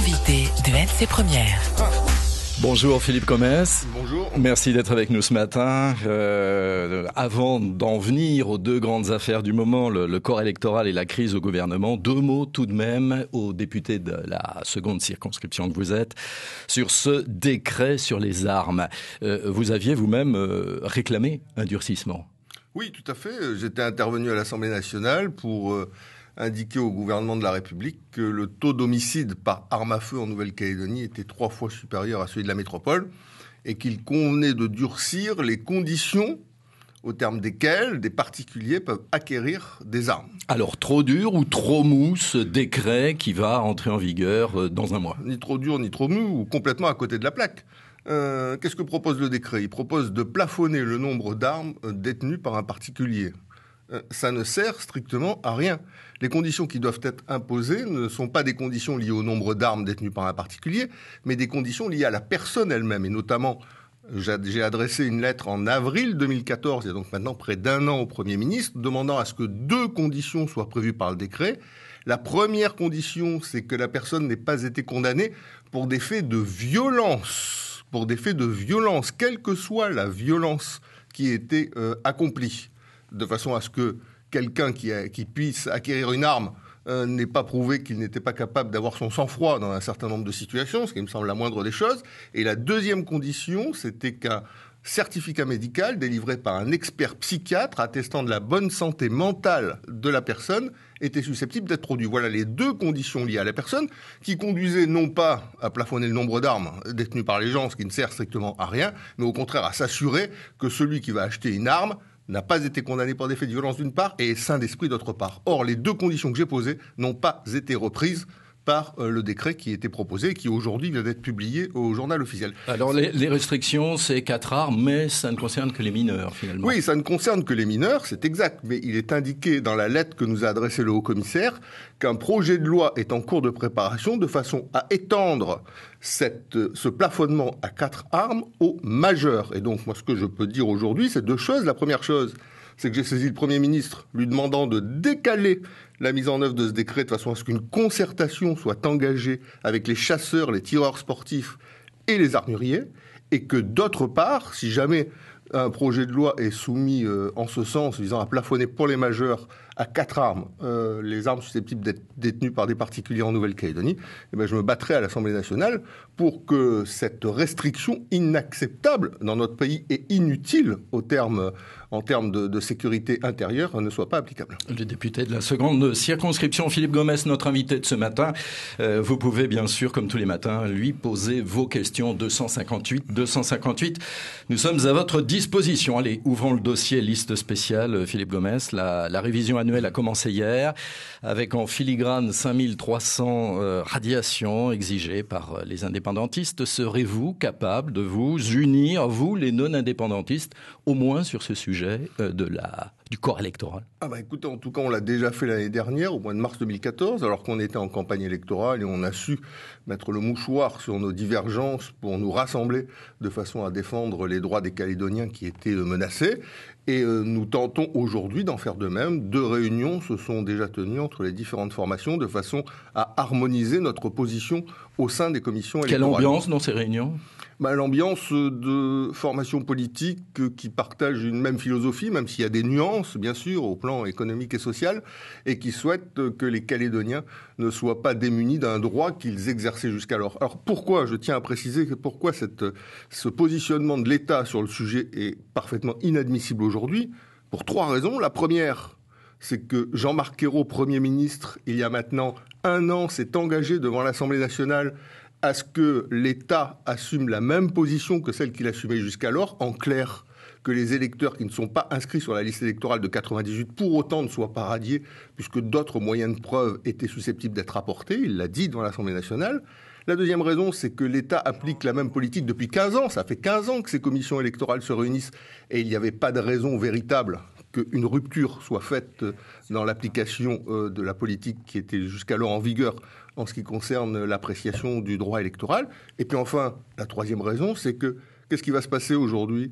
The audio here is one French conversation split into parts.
L'invité de RC Première. Bonjour Philippe Gomès. Bonjour. Merci d'être avec nous ce matin. Avant d'en venir aux deux grandes affaires du moment, le corps électoral et la crise au gouvernement, deux mots tout de même aux députés de la seconde circonscription que vous êtes sur ce décret sur les armes. Vous aviez vous-même réclamé un durcissement. Oui, tout à fait. J'étais intervenu à l'Assemblée nationale pour indiquer au gouvernement de la République que le taux d'homicide par arme à feu en Nouvelle-Calédonie était 3 fois supérieur à celui de la métropole et qu'il convenait de durcir les conditions au terme desquelles des particuliers peuvent acquérir des armes. Alors, trop dur ou trop mou ce décret qui va entrer en vigueur dans un mois? Ni trop dur, ni trop mou, ou complètement à côté de la plaque. Qu'est-ce que propose le décret? Il propose de plafonner le nombre d'armes détenues par un particulier. Ça ne sert strictement à rien. Les conditions qui doivent être imposées ne sont pas des conditions liées au nombre d'armes détenues par un particulier, mais des conditions liées à la personne elle-même. Et notamment, j'ai adressé une lettre en avril 2014, il y a donc maintenant près d'un an au Premier ministre, demandant à ce que 2 conditions soient prévues par le décret. La première condition, c'est que la personne n'ait pas été condamnée pour des faits de violence. Pour des faits de violence, quelle que soit la violence qui ait été accomplie. De façon à ce que quelqu'un qui puisse acquérir une arme n'ait pas prouvé qu'il n'était pas capable d'avoir son sang-froid dans un certain nombre de situations, ce qui me semble la moindre des choses. Et la deuxième condition, c'était qu'un certificat médical délivré par un expert psychiatre attestant de la bonne santé mentale de la personne était susceptible d'être produit. Voilà les 2 conditions liées à la personne qui conduisaient non pas à plafonner le nombre d'armes détenues par les gens, ce qui ne sert strictement à rien, mais au contraire à s'assurer que celui qui va acheter une arme n'a pas été condamné pour des faits de violence d'une part et est sain d'esprit d'autre part. Or, les 2 conditions que j'ai posées n'ont pas été reprises par le décret qui était proposé et qui aujourd'hui vient d'être publié au journal officiel. Alors les restrictions, c'est 4 armes, mais ça ne concerne que les mineurs finalement. Oui, ça ne concerne que les mineurs, c'est exact, mais il est indiqué dans la lettre que nous a adressée le haut-commissaire qu'un projet de loi est en cours de préparation de façon à étendre ce plafonnement à 4 armes aux majeurs. Et donc moi ce que je peux dire aujourd'hui, c'est 2 choses. La première chose, c'est que j'ai saisi le Premier ministre lui demandant de décaler la mise en œuvre de ce décret de façon à ce qu'une concertation soit engagée avec les chasseurs, les tireurs sportifs et les armuriers, et que d'autre part, si jamais un projet de loi est soumis en ce sens, visant à plafonner pour les majeurs à 4 armes, les armes susceptibles d'être détenues par des particuliers en Nouvelle-Calédonie, je me battrai à l'Assemblée nationale pour que cette restriction inacceptable dans notre pays et inutile en termes de sécurité intérieure ne soit pas applicable. Le député de la seconde circonscription, Philippe Gomès, notre invité de ce matin. Vous pouvez bien sûr, comme tous les matins, lui poser vos questions 258. Nous sommes à votre disposition. Allez, ouvrons le dossier liste spéciale, Philippe Gomès. La révision annuelle a commencé hier avec en filigrane 5300 radiations exigées par les indépendantistes. Serez-vous capable de vous unir, vous les non-indépendantistes, au moins sur ce sujet du corps électoral? Écoutez, en tout cas, on l'a déjà fait l'année dernière, au mois de mars 2014, alors qu'on était en campagne électorale et on a su mettre le mouchoir sur nos divergences pour nous rassembler de façon à défendre les droits des Calédoniens qui étaient menacés. Et nous tentons aujourd'hui d'en faire de même. 2 réunions se sont déjà tenues entre les différentes formations de façon à harmoniser notre position au sein des commissions électorales. Quelle ambiance dans ces réunions ? L'ambiance de formations politiques qui partagent une même philosophie, même s'il y a des nuances, bien sûr, au plan économique et social, et qui souhaitent que les Calédoniens ne soient pas démunis d'un droit qu'ils exerçaient jusqu'alors. Alors pourquoi, je tiens à préciser, pourquoi ce positionnement de l'État sur le sujet est parfaitement inadmissible aujourd'hui? Pour 3 raisons. La première, c'est que Jean-Marc Ayrault, Premier ministre, il y a maintenant 1 an, s'est engagé devant l'Assemblée nationale à ce que l'État assume la même position que celle qu'il assumait jusqu'alors, en clair, que les électeurs qui ne sont pas inscrits sur la liste électorale de 98 pour autant ne soient pas radiés, puisque d'autres moyens de preuve étaient susceptibles d'être apportés, il l'a dit devant l'Assemblée nationale. La deuxième raison, c'est que l'État applique la même politique depuis 15 ans, ça fait 15 ans que ces commissions électorales se réunissent, et il n'y avait pas de raison véritable qu'une rupture soit faite dans l'application de la politique qui était jusqu'alors en vigueur en ce qui concerne l'appréciation du droit électoral. Et puis enfin, la troisième raison, c'est que qu'est-ce qui va se passer aujourd'hui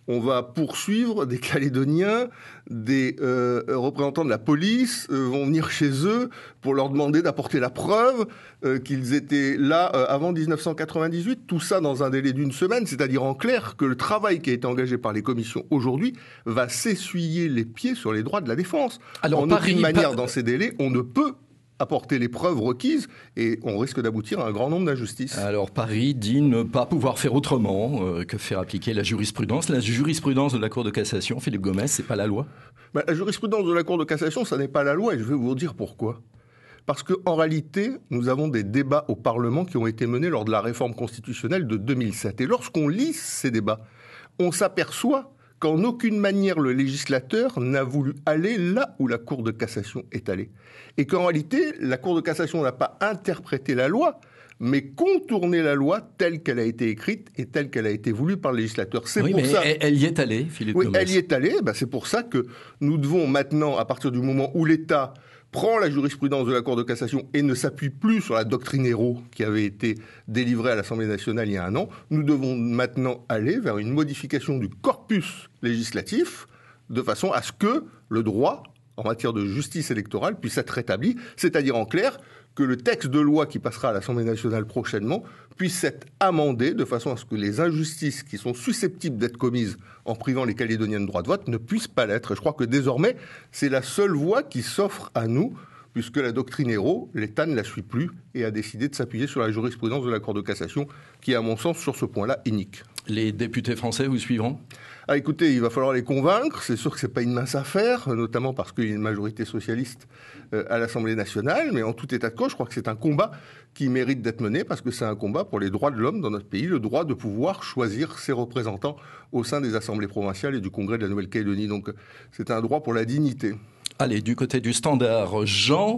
On va poursuivre des Calédoniens, des représentants de la police vont venir chez eux pour leur demander d'apporter la preuve qu'ils étaient là avant 1998. Tout ça dans un délai d'une semaine, c'est-à-dire en clair que le travail qui a été engagé par les commissions aujourd'hui va s'essuyer les pieds sur les droits de la défense. Alors, en aucune manière, dans ces délais, on ne peut apporter les preuves requises et on risque d'aboutir à un grand nombre d'injustices. Alors Paris dit ne pas pouvoir faire autrement que faire appliquer la jurisprudence. La jurisprudence de la Cour de cassation, Philippe Gomès, c'est pas la loi ? La jurisprudence de la Cour de cassation, ça n'est pas la loi et je vais vous dire pourquoi. Parce qu'en réalité, nous avons des débats au Parlement qui ont été menés lors de la réforme constitutionnelle de 2007. Et lorsqu'on lit ces débats, on s'aperçoit qu'en aucune manière le législateur n'a voulu aller là où la Cour de cassation est allée. Et qu'en réalité, la Cour de cassation n'a pas interprété la loi, mais contourné la loi telle qu'elle a été écrite et telle qu'elle a été voulue par le législateur. Elle y est allée, Philippe Gomès. Oui, elle y est allée. C'est pour ça que nous devons maintenant, à partir du moment où l'État prend la jurisprudence de la Cour de cassation et ne s'appuie plus sur la doctrine Hérault qui avait été délivrée à l'Assemblée nationale il y a un an, nous devons maintenant aller vers une modification du corpus législatif de façon à ce que le droit en matière de justice électorale puisse être rétabli, c'est-à-dire en clair que le texte de loi qui passera à l'Assemblée nationale prochainement puisse être amendé de façon à ce que les injustices qui sont susceptibles d'être commises en privant les Calédoniens de droit de vote ne puissent pas l'être. Et je crois que désormais, c'est la seule voie qui s'offre à nous, puisque la doctrine Hérault, l'État ne la suit plus et a décidé de s'appuyer sur la jurisprudence de la Cour de cassation, qui est à mon sens sur ce point-là inique. Les députés français vous suivront ? Écoutez, il va falloir les convaincre. C'est sûr que c'est pas une mince affaire, notamment parce qu'il y a une majorité socialiste à l'Assemblée nationale. Mais en tout état de cause, je crois que c'est un combat qui mérite d'être mené parce que c'est un combat pour les droits de l'homme dans notre pays, le droit de pouvoir choisir ses représentants au sein des assemblées provinciales et du Congrès de la Nouvelle-Calédonie. Donc c'est un droit pour la dignité. Allez, du côté du standard, Jean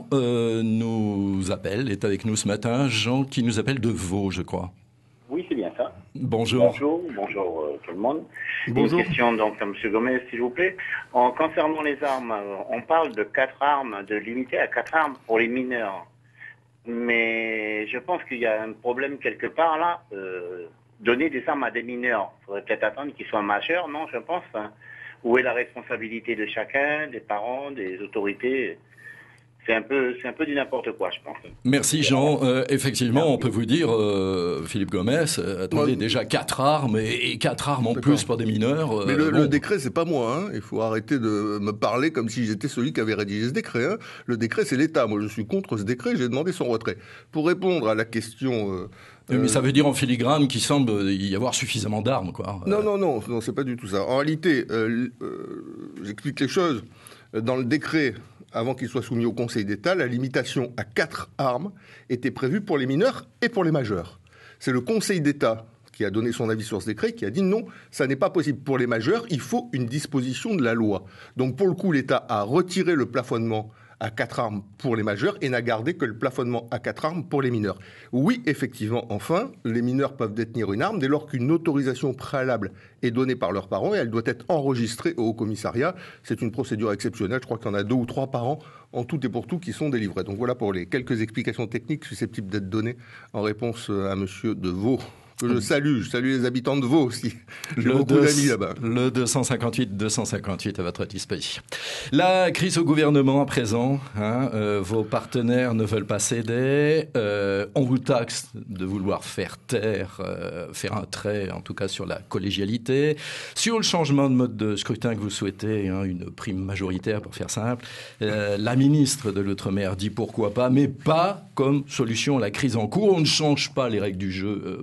nous appelle, est avec nous ce matin. Jean qui nous appelle de Vaud, je crois. Oui, c'est bien ça. Bonjour. Bonjour tout le monde. Bonjour. Une question donc à M. Gomez, s'il vous plaît. Concernant les armes, on parle de 4 armes, de limiter à 4 armes pour les mineurs. Mais je pense qu'il y a un problème quelque part là. Donner des armes à des mineurs, il faudrait peut-être attendre qu'ils soient majeurs, non, je pense. Où est la responsabilité de chacun, des parents, des autorités ? C'est un peu du n'importe quoi, je pense. Merci Jean. Effectivement, on peut vous dire, Philippe Gomez, attendez, déjà 4 armes et 4 armes en plus pour des mineurs. Mais le décret, c'est pas moi. Il faut arrêter de me parler comme si j'étais celui qui avait rédigé ce décret. Le décret, c'est l'État. Moi, je suis contre ce décret. J'ai demandé son retrait. Pour répondre à la question... mais ça veut dire en filigrane qu'il semble y avoir suffisamment d'armes, quoi. Non, c'est pas du tout ça. En réalité, j'explique les choses. Dans le décret, avant qu'il soit soumis au Conseil d'État, la limitation à 4 armes était prévue pour les mineurs et pour les majeurs. C'est le Conseil d'État qui a donné son avis sur ce décret, qui a dit non, ça n'est pas possible pour les majeurs, il faut une disposition de la loi. Donc pour le coup, l'État a retiré le plafonnement à 4 armes pour les majeurs et n'a gardé que le plafonnement à 4 armes pour les mineurs. Oui, effectivement, enfin, les mineurs peuvent détenir une arme dès lors qu'une autorisation préalable est donnée par leurs parents et elle doit être enregistrée au Haut-Commissariat. C'est une procédure exceptionnelle, je crois qu'il y en a 2 ou 3 par an en tout et pour tout qui sont délivrés. Donc voilà pour les quelques explications techniques susceptibles d'être données en réponse à monsieur de Vaud. Que je salue les habitants de Vaud aussi. J'ai beaucoup d'amis là-bas. Le 258 à votre disposition. La crise au gouvernement à présent, vos partenaires ne veulent pas céder, on vous taxe de vouloir faire taire, faire un trait en tout cas sur la collégialité, sur le changement de mode de scrutin que vous souhaitez, une prime majoritaire pour faire simple. La ministre de l'Outre-mer dit pourquoi pas, mais pas comme solution à la crise en cours. On ne change pas les règles du jeu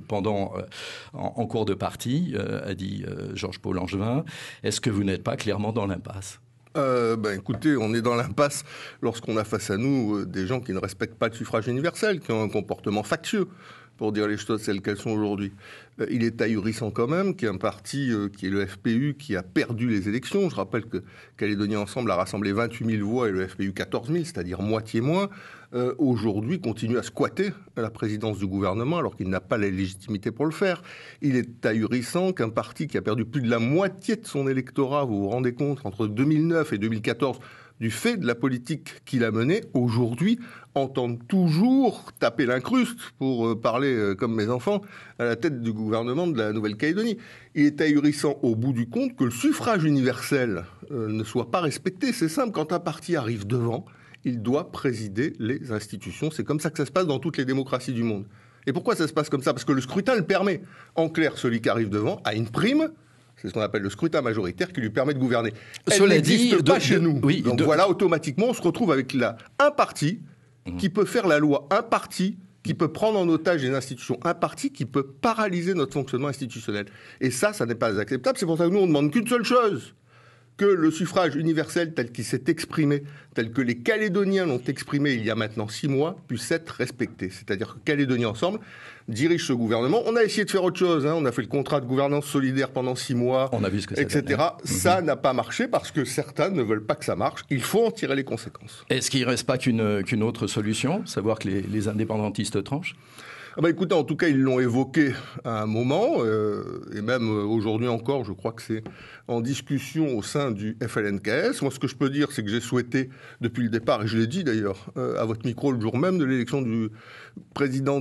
en cours de partie, a dit Georges-Paul Langevin. Est-ce que vous n'êtes pas clairement dans l'impasse ? Écoutez, on est dans l'impasse lorsqu'on a face à nous des gens qui ne respectent pas le suffrage universel, qui ont un comportement factieux, pour dire les choses telles qu'elles sont aujourd'hui. Il est ahurissant quand même qu'il y ait un parti qui est le FPU qui a perdu les élections. Je rappelle que Calédonie Ensemble a rassemblé 28 000 voix et le FPU 14 000, c'est-à-dire moitié moins. Aujourd'hui, continue à squatter la présidence du gouvernement alors qu'il n'a pas la légitimité pour le faire. Il est ahurissant qu'un parti qui a perdu plus de la moitié de son électorat, vous vous rendez compte, entre 2009 et 2014, du fait de la politique qu'il a menée, aujourd'hui, entendent toujours taper l'incruste, pour parler comme mes enfants, à la tête du gouvernement de la Nouvelle-Calédonie. Il est ahurissant au bout du compte que le suffrage universel ne soit pas respecté. C'est simple, quand un parti arrive devant, il doit présider les institutions. C'est comme ça que ça se passe dans toutes les démocraties du monde. Et pourquoi ça se passe comme ça? Parce que le scrutin le permet. En clair, celui qui arrive devant a une prime. C'est ce qu'on appelle le scrutin majoritaire qui lui permet de gouverner. Elle n'existe pas chez nous. Oui, donc voilà, automatiquement, on se retrouve avec là un parti qui peut faire la loi, un parti qui peut prendre en otage les institutions, un parti qui peut paralyser notre fonctionnement institutionnel. Et ça n'est pas acceptable. C'est pour ça que nous, on ne demande qu'une seule chose, que le suffrage universel tel qu'il s'est exprimé, tel que les Calédoniens l'ont exprimé il y a maintenant 6 mois, puisse être respecté. C'est-à-dire que Calédonie Ensemble dirige ce gouvernement. On a essayé de faire autre chose. On a fait le contrat de gouvernance solidaire pendant 6 mois, on a vu ce que etc. Ça n'a pas marché parce que certains ne veulent pas que ça marche. Il faut en tirer les conséquences. Est-ce qu'il ne reste pas qu'une autre solution, savoir que les indépendantistes tranchent? Écoutez, en tout cas, ils l'ont évoqué à un moment, et même aujourd'hui encore, je crois que c'est en discussion au sein du FLNKS. Moi, ce que je peux dire, c'est que j'ai souhaité, depuis le départ, et je l'ai dit d'ailleurs à votre micro le jour même de l'élection du président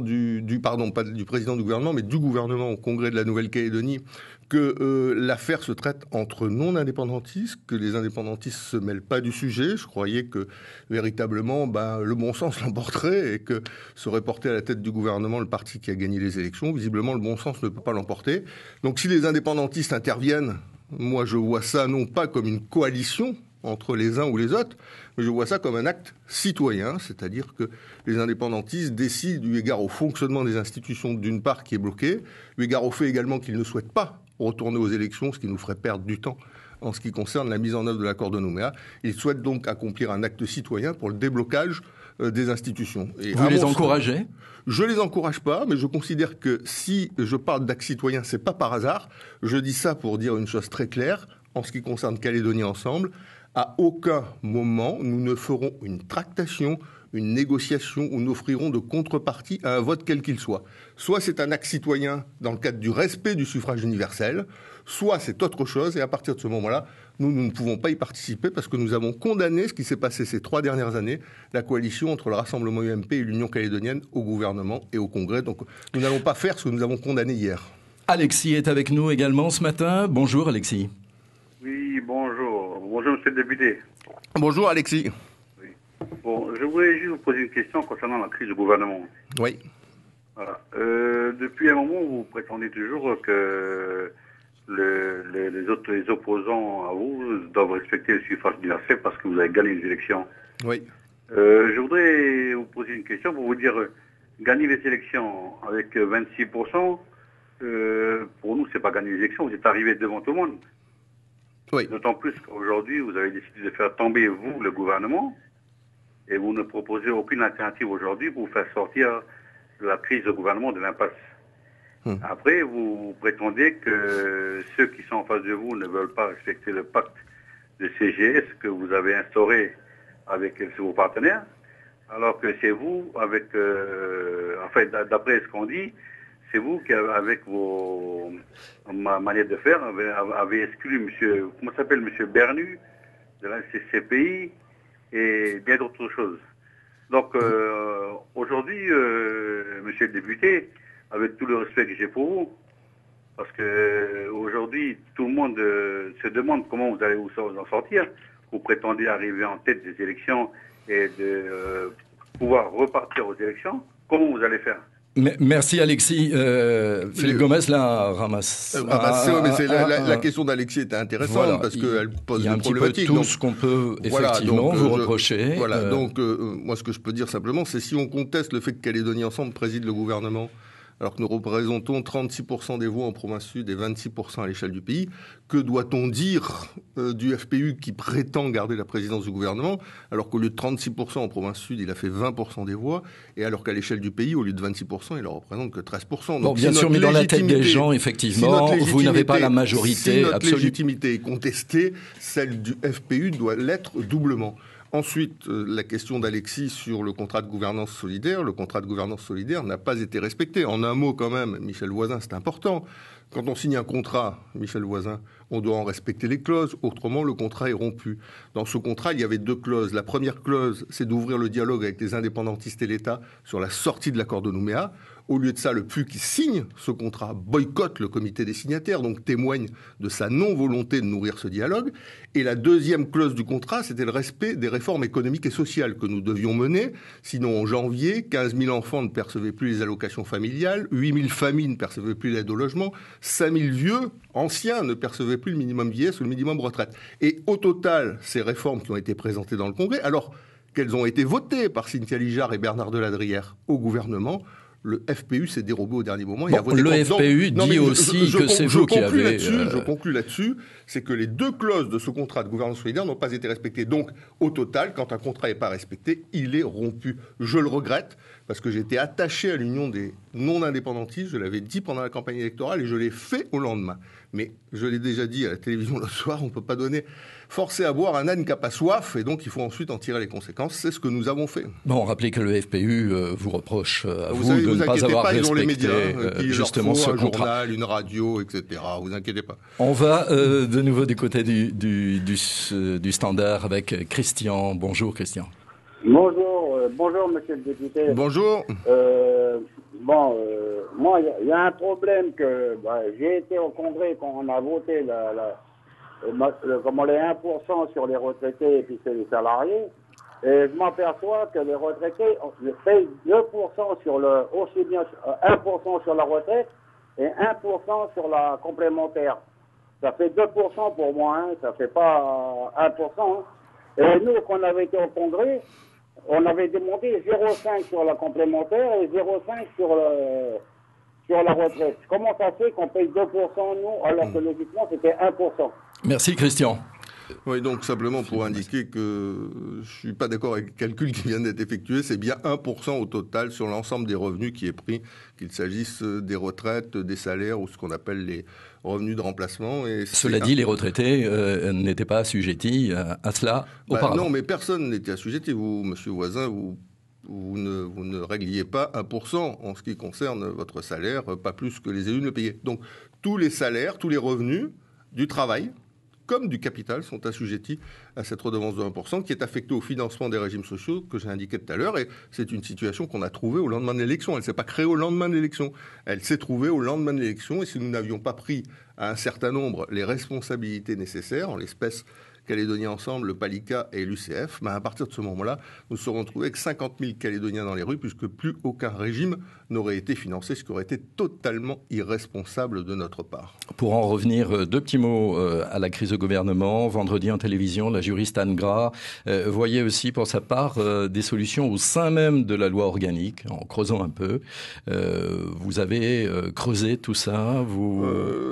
pas du président du gouvernement, mais du gouvernement au Congrès de la Nouvelle-Calédonie, que l'affaire se traite entre non-indépendantistes, que les indépendantistes se mêlent pas du sujet. Je croyais que véritablement le bon sens l'emporterait et que serait porté à la tête du gouvernement le parti qui a gagné les élections. Visiblement, le bon sens ne peut pas l'emporter. Donc si les indépendantistes interviennent, moi je vois ça non pas comme une coalition entre les uns ou les autres, mais je vois ça comme un acte citoyen, c'est-à-dire que les indépendantistes décident, eu égard au fonctionnement des institutions d'une part qui est bloqué, eu égard au fait également qu'ils ne souhaitent pas retourner aux élections, ce qui nous ferait perdre du temps en ce qui concerne la mise en œuvre de l'accord de Nouméa. Ils souhaitent donc accomplir un acte citoyen pour le déblocage des institutions. Et vous les encouragez? Je les encourage pas, mais je considère que si je parle d'acte citoyen, c'est pas par hasard. Je dis ça pour dire une chose très claire en ce qui concerne Calédonie Ensemble. À aucun moment, nous ne ferons une tractation, une négociation où nous offrirons de contrepartie à un vote quel qu'il soit. Soit c'est un acte citoyen dans le cadre du respect du suffrage universel, soit c'est autre chose, et à partir de ce moment-là, nous ne pouvons pas y participer parce que nous avons condamné ce qui s'est passé ces 3 dernières années, la coalition entre le Rassemblement UMP et l'Union calédonienne au gouvernement et au Congrès. Donc nous n'allons pas faire ce que nous avons condamné hier. Alexis est avec nous également ce matin. Bonjour Alexis. Oui, bonjour. Bonjour monsieur le député. Bonjour Alexis. Oui. Bon, je voulais juste vous poser une question concernant la crise du gouvernement. Oui. Voilà. Depuis un moment, vous prétendez toujours que les opposants à vous doivent respecter le suffrage universel parce que vous avez gagné les élections. Oui. Je voudrais vous poser une question pour vous dire, gagner les élections avec 26%, pour nous, c'est pas gagner les élections, vous êtes arrivé devant tout le monde. Oui. D'autant plus qu'aujourd'hui, vous avez décidé de faire tomber, vous, le gouvernement, et vous ne proposez aucune alternative aujourd'hui pour faire sortir la crise du gouvernement de l'impasse. Après, vous prétendez que ceux qui sont en face de vous ne veulent pas respecter le pacte de CGS que vous avez instauré avec vos partenaires, alors que c'est vous, avec, d'après ce qu'on dit, c'est vous qui, avec vos manière de faire, avez exclu monsieur Bernu de la CCPI et bien d'autres choses. Donc, aujourd'hui, monsieur le député, avec tout le respect que j'ai pour vous, parce que aujourd'hui, tout le monde se demande comment vous allez vous en sortir. Vous prétendez arriver en tête des élections et de pouvoir repartir aux élections. Comment vous allez faire? Merci Alexis. Philippe Gomez là ramasse. La question d'Alexis était intéressante, voilà, parce qu'elle pose une problématique. Tout ce qu'on peut effectivement vous reprocher. Voilà, donc moi ce que je peux dire simplement, c'est si on conteste le fait que Calédonie Ensemble préside le gouvernement, alors que nous représentons 36% des voix en province sud et 26% à l'échelle du pays, que doit-on dire du FPU qui prétend garder la présidence du gouvernement, alors qu'au lieu de 36% en province sud, il a fait 20% des voix, et alors qu'à l'échelle du pays, au lieu de 26%, il ne représente que 13%. Donc, bon, bien sûr, mais dans la tête des gens, effectivement, vous n'avez pas la majorité absolue. Si notre légitimité est contestée, celle du FPU doit l'être doublement. Ensuite, la question d'Alexis sur le contrat de gouvernance solidaire. Le contrat de gouvernance solidaire n'a pas été respecté. En un mot, quand même, Michel Voisin, c'est important. Quand on signe un contrat, Michel Voisin, on doit en respecter les clauses, autrement le contrat est rompu. Dans ce contrat, il y avait 2 clauses. La première clause, c'est d'ouvrir le dialogue avec les indépendantistes et l'État sur la sortie de l'accord de Nouméa. Au lieu de ça, le PU qui signe ce contrat boycotte le comité des signataires, donc témoigne de sa non-volonté de nourrir ce dialogue. Et la deuxième clause du contrat, c'était le respect des réformes économiques et sociales que nous devions mener. Sinon, en janvier, 15 000 enfants ne percevaient plus les allocations familiales, 8 000 familles ne percevaient plus l'aide au logement, 5 000 vieux, anciens, ne percevaient plus le minimum vieillesse ou le minimum retraite. Et au total, ces réformes qui ont été présentées dans le Congrès, alors qu'elles ont été votées par Cynthia Lijard et Bernard Deladrière au gouvernement, le FPU s'est dérobé au dernier moment. Bon, le FPU dit aussi que c'est vous qui avez... Je conclus là-dessus, c'est que les 2 clauses de ce contrat de gouvernance solidaire n'ont pas été respectées. Donc, au total, quand un contrat n'est pas respecté, il est rompu. Je le regrette, parce que j'étais attaché à l'union des non-indépendantistes, je l'avais dit pendant la campagne électorale, et je l'ai fait au lendemain. Mais je l'ai déjà dit à la télévision le soir, on ne peut pas forcer à boire un âne qui n'a pas soif, et donc il faut ensuite en tirer les conséquences. C'est ce que nous avons fait. Bon, rappelez que le FPU vous reproche à vous de ne pas avoir respecté ils ont les médias, justement ce un contrat. Journal, une radio, etc. Vous inquiétez pas. On va de nouveau du côté du standard avec Christian. Bonjour Christian. Bonjour monsieur le député. Bonjour. Moi, il y a un problème que j'ai été au Congrès quand on a voté les 1% sur les retraités et puis c'est les salariés. Et je m'aperçois que les retraités payent 2% aussi bien 1% sur la retraite et 1% sur la complémentaire. Ça fait 2% pour moi, hein, ça fait pas 1%. Hein. Et nous, quand on avait été au Congrès, on avait demandé 0,5 sur la complémentaire et 0,5 sur la retraite. Comment ça fait qu'on paye 2% nous, alors que logiquement c'était 1%? Merci Christian. Oui, donc simplement pour indiquer que je suis pas d'accord avec le calcul qui vient d'être effectué, c'est bien 1% au total sur l'ensemble des revenus qui est pris, qu'il s'agisse des retraites, des salaires ou ce qu'on appelle les revenus de remplacement. Et cela dit, les retraités n'étaient pas assujettis à cela auparavant. Non, mais personne n'était assujetti. Vous, monsieur Voisin, vous ne régliez pas 1% en ce qui concerne votre salaire, pas plus que les élus ne le payaient. Donc tous les salaires, tous les revenus du travail comme du capital sont assujettis à cette redevance de 1% qui est affectée au financement des régimes sociaux que j'ai indiqué tout à l'heure. Et c'est une situation qu'on a trouvée au lendemain de l'élection. Elle ne s'est pas créée au lendemain de l'élection. Elle s'est trouvée au lendemain de l'élection. Et si nous n'avions pas pris à un certain nombre les responsabilités nécessaires, en l'espèce Calédonie Ensemble, le PALICA et l'UCF, à partir de ce moment-là, nous serons retrouvés avec 50 000 Calédoniens dans les rues, puisque plus aucun régime n'aurait été financé, ce qui aurait été totalement irresponsable de notre part. Pour en revenir, 2 petits mots à la crise de gouvernement. Vendredi en télévision, la juriste Anne Gras voyait aussi pour sa part des solutions au sein même de la loi organique, en creusant un peu. Vous avez creusé tout ça, vous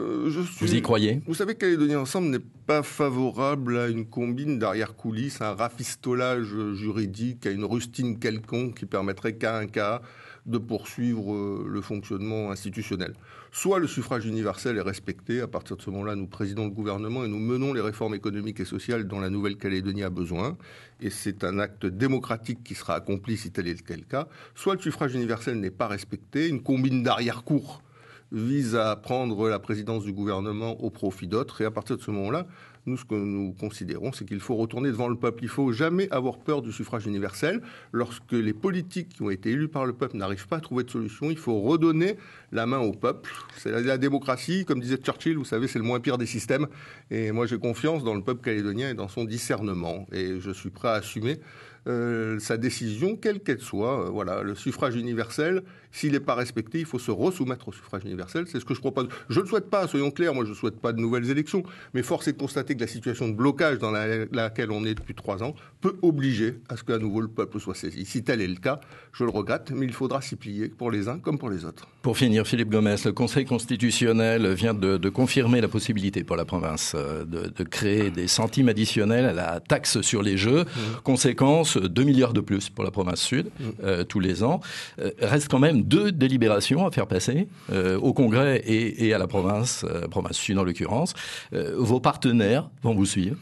y croyez? Vous savez que Calédonie Ensemble n'est pas favorable à une combine d'arrière-coulisses, un rafistolage juridique, à une rustine quelconque qui permettrait qu'à un cas de poursuivre le fonctionnement institutionnel. Soit le suffrage universel est respecté, à partir de ce moment-là, nous présidons le gouvernement et nous menons les réformes économiques et sociales dont la Nouvelle-Calédonie a besoin, et c'est un acte démocratique qui sera accompli si tel est le cas. Soit le suffrage universel n'est pas respecté, une combine d'arrière-cour vise à prendre la présidence du gouvernement au profit d'autres, et à partir de ce moment-là, nous, ce que nous considérons, c'est qu'il faut retourner devant le peuple. Il ne faut jamais avoir peur du suffrage universel. Lorsque les politiques qui ont été élus par le peuple n'arrivent pas à trouver de solution, il faut redonner la main au peuple. C'est la démocratie, comme disait Churchill, vous savez, c'est le moins pire des systèmes. Et moi, j'ai confiance dans le peuple calédonien et dans son discernement. Et je suis prêt à assumer sa décision, quelle qu'elle soit. Voilà, le suffrage universel, s'il n'est pas respecté, il faut se resoumettre au suffrage universel. C'est ce que je propose. Je ne le souhaite pas, soyons clairs, moi je ne souhaite pas de nouvelles élections, mais force est de constater que la situation de blocage dans laquelle on est depuis 3 ans peut obliger à ce qu'à nouveau le peuple soit saisi. Si tel est le cas, je le regrette, mais il faudra s'y plier pour les uns comme pour les autres. Pour finir, Philippe Gomès, le Conseil constitutionnel vient de confirmer la possibilité pour la province de créer des centimes additionnels à la taxe sur les jeux. Conséquence, 2 milliards de plus pour la province sud tous les ans. Reste quand même 2 délibérations à faire passer au Congrès et à la province sud en l'occurrence. Vos partenaires vont vous suivre?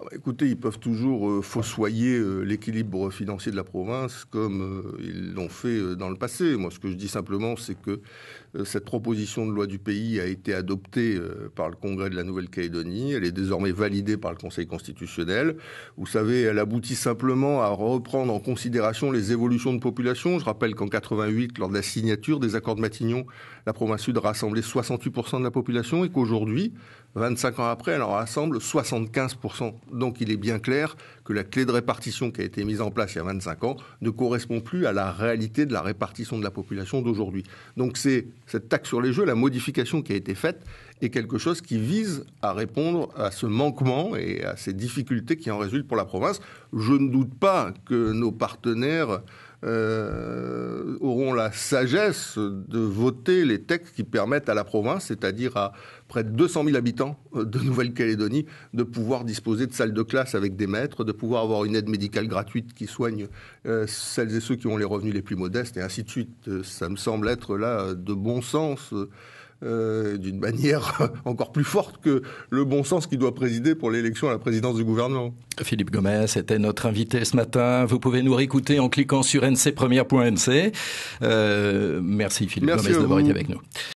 Écoutez, ils peuvent toujours fossoyer l'équilibre financier de la province comme ils l'ont fait dans le passé. Moi, ce que je dis simplement, c'est que cette proposition de loi du pays a été adoptée par le Congrès de la Nouvelle-Calédonie. Elle est désormais validée par le Conseil constitutionnel. Vous savez, elle aboutit simplement à reprendre en considération les évolutions de population. Je rappelle qu'en 88, lors de la signature des accords de Matignon, la province sud rassemblait 68% de la population et qu'aujourd'hui, 25 ans après, elle en rassemble 75%. Donc il est bien clair que la clé de répartition qui a été mise en place il y a 25 ans ne correspond plus à la réalité de la répartition de la population d'aujourd'hui. Donc c'est cette taxe sur les jeux, la modification qui a été faite, est quelque chose qui vise à répondre à ce manquement et à ces difficultés qui en résultent pour la province. Je ne doute pas que nos partenaires auront la sagesse de voter les textes qui permettent à la province, c'est-à-dire à près de 200 000 habitants de Nouvelle-Calédonie, de pouvoir disposer de salles de classe avec des maîtres, de pouvoir avoir une aide médicale gratuite qui soigne celles et ceux qui ont les revenus les plus modestes, et ainsi de suite. Ça me semble être là de bon sens, d'une manière encore plus forte que le bon sens qui doit présider pour l'élection à la présidence du gouvernement. Philippe Gomès était notre invité ce matin. Vous pouvez nous réécouter en cliquant sur ncpremière.nc. Merci Philippe Gomès d'avoir été avec nous.